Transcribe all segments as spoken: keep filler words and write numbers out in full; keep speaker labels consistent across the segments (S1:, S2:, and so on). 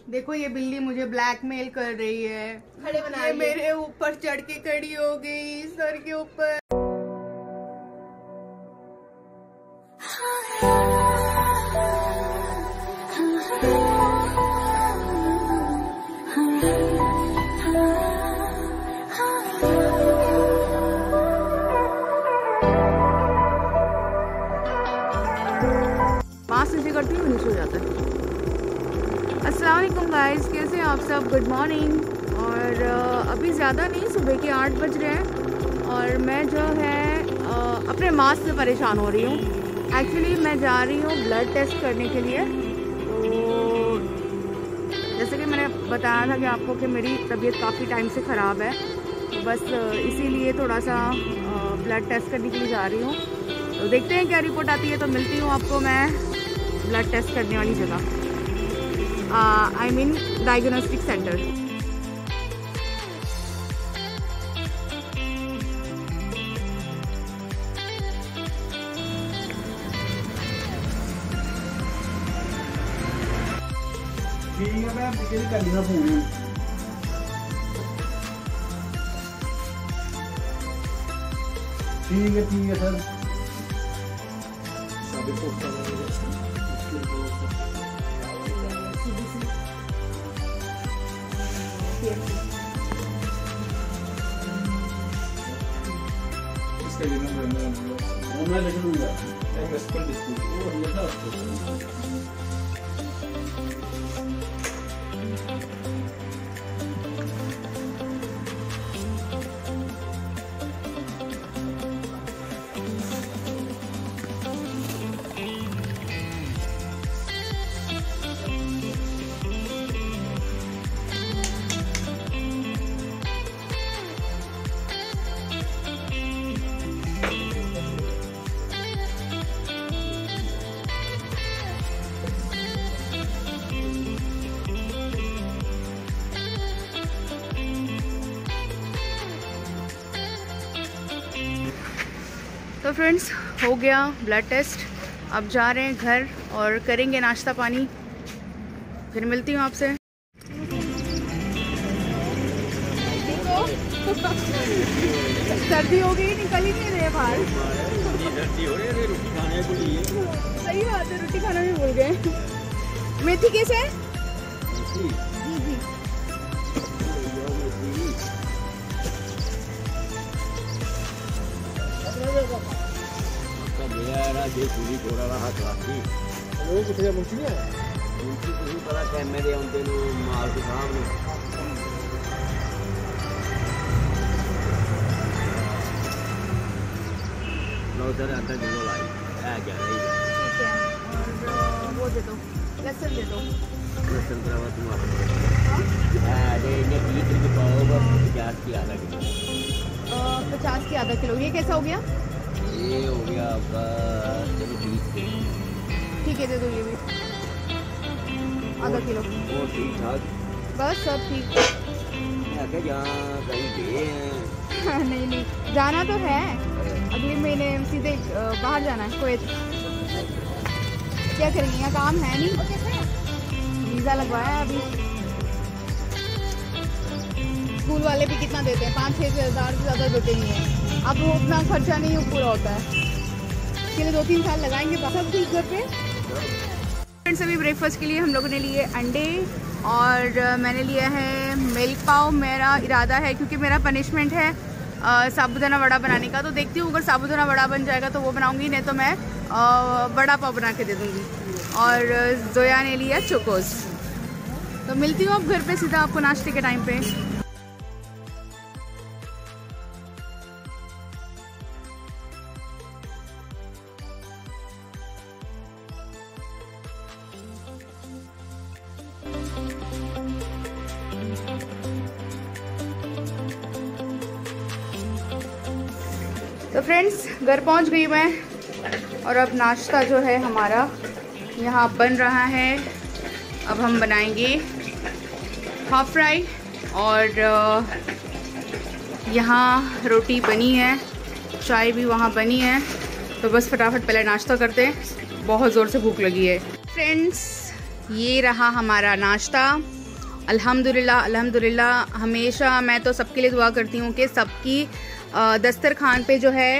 S1: देखो ये बिल्ली मुझे ब्लैकमेल कर रही है।
S2: खड़े बना
S1: ये मेरे ऊपर चढ़ के खड़ी हो गई सर के ऊपर। मास्क नीचे करती हूँ नीचे हो जाता है। अस्सलाम वालेकुम गाइस, कैसे हैं आप सब? Good morning. और अभी ज़्यादा नहीं, सुबह के आठ बज रहे हैं और मैं जो है अपने मास्क से परेशान हो रही हूँ। एक्चुअली मैं जा रही हूँ ब्लड टेस्ट करने के लिए। तो जैसे कि मैंने बताया था कि आपको कि मेरी तबीयत काफ़ी टाइम से ख़राब है, तो बस इसीलिए थोड़ा सा ब्लड टेस्ट करने के लिए जा रही हूँ। तो देखते हैं क्या रिपोर्ट आती है। तो मिलती हूँ आपको मैं ब्लड टेस्ट करने वाली जगह, आई मीन डायग्नोस्टिक सेंटर।
S3: ठीक है, मैं बिजली कर लिया पूरी। ठीक है ठीक है सर। साबित पोस्ट इसका ये नंबर है, मैं लिख लूंगा। एक रेस्पॉन्ड डिस्प्ले वो हम था उसको।
S1: तो फ्रेंड्स, हो गया ब्लड टेस्ट। अब जा रहे हैं घर और करेंगे नाश्ता पानी। फिर मिलती हूँ आपसे। सर्दी हो गई, निकल ही नहीं रहे बाहर। सही बात है, रोटी खाना भी भूल गए। मेथी कैसे है? जी जी
S4: पूरी थोड़ा रहा क्लासी वो कितने मुंशी है मुंशी को पता कैमरे आते माल के सामने लो उधर आधा किलो लाई है क्या रही है।
S1: ठीक है, और वो दे दो, लहसुन दे दो।
S4: लहसुन का तुम आप है दे ने बीस रुपए पाओ बस पचास की आधा किलो।
S1: पचास की आधा किलो, ये कैसा हो गया?
S4: ये हो गया आपका चलो बीस।
S1: ठीक है, दे दो ये भी आधा किलो।
S4: वो ठीक ठाक,
S1: बस सब ठीक।
S4: आगे जहाँ कहीं गए हैं?
S1: नहीं नहीं, जाना तो है, अगले महीने सीधे बाहर जाना है कुवैत। क्या करेंगे, यहाँ काम है नहीं, वीज़ा लगवाया है अभी। स्कूल वाले भी कितना देते हैं, पाँच छः हज़ार से ज़्यादा देते नहीं हैं। अब वो उतना खर्चा नहीं पूरा होता है, इसके लिए दो तीन साल लगाएंगे। सब ठीक घर पे। फ्रेंड्स, अभी ब्रेकफास्ट के लिए हम लोगों ने लिए अंडे और मैंने लिया है मिल्क पाव। मेरा इरादा है, क्योंकि मेरा पनिशमेंट है साबूदाना वड़ा बनाने का, तो देखती हूँ अगर साबूदाना वड़ा बन जाएगा तो वो बनाऊँगी, नहीं तो मैं वड़ा पाव बना के दे दूँगी। और जोया ने लिया चोकोस। तो मिलती हूँ अब घर पे सीधा आपको नाश्ते के टाइम पे। तो फ्रेंड्स, घर पहुंच गई मैं और अब नाश्ता जो है हमारा यहाँ बन रहा है। अब हम बनाएंगे हाफ फ्राई और यहाँ रोटी बनी है, चाय भी वहाँ बनी है। तो बस फटाफट पहले नाश्ता करते हैं, बहुत ज़ोर से भूख लगी है। फ्रेंड्स, ये रहा हमारा नाश्ता। अल्हम्दुलिल्लाह अल्हम्दुलिल्लाह। हमेशा मैं तो सबके लिए दुआ करती हूँ कि सबकी दस्तरखान पे जो है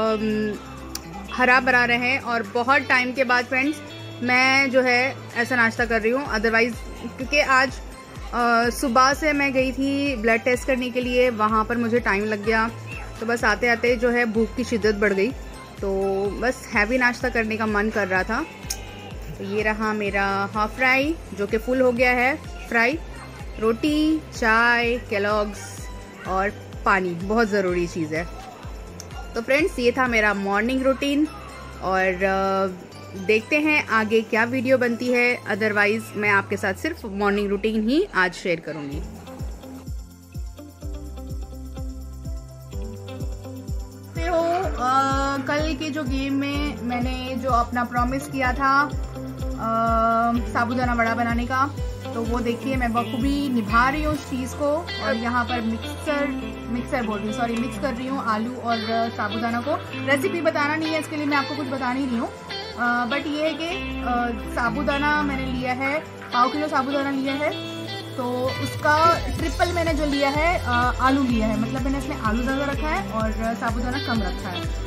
S1: हरा भरा रहे। और बहुत टाइम के बाद फ्रेंड्स मैं जो है ऐसा नाश्ता कर रही हूँ। अदरवाइज़ क्योंकि आज आ, सुबह से मैं गई थी ब्लड टेस्ट करने के लिए, वहाँ पर मुझे टाइम लग गया, तो बस आते आते जो है भूख की शिद्दत बढ़ गई, तो बस हैवी नाश्ता करने का मन कर रहा था। तो ये रहा मेरा हाफ फ्राई जो कि फुल हो गया है फ्राई, रोटी, चाय, केलॉग्स और पानी, बहुत ज़रूरी चीज़ है। तो फ्रेंड्स ये था मेरा मॉर्निंग रूटीन और देखते हैं आगे क्या वीडियो बनती है। अदरवाइज़ मैं आपके साथ सिर्फ मॉर्निंग रूटीन ही आज शेयर करूँगी। हो आ, कल के जो गेम में मैंने जो अपना प्रॉमिस किया था साबूदाना वड़ा बनाने का, तो वो देखिए मैं बखूबी निभा रही हूँ उस चीज़ को। और यहाँ पर मिक्सर मिक्सर बोल रही हूँ सॉरी मिक्स कर रही हूँ आलू और साबूदाना को। रेसिपी बताना नहीं है, इसके लिए मैं आपको कुछ बता नहीं रही हूँ, बट ये है कि साबूदाना मैंने लिया है, पाव किलो साबूदाना लिया है, तो उसका ट्रिपल मैंने जो लिया है आ, आलू लिया है। मतलब मैंने इसमें आलू ज़्यादा रखा है और साबूदाना कम रखा है।